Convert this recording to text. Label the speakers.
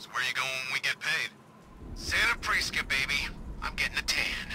Speaker 1: So where you going when we get paid? Santa Prisca, baby. I'm getting a tan.